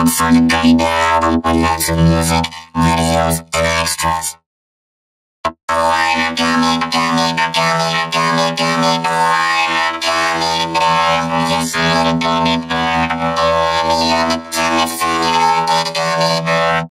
I'm funny, baby. I love some music, videos,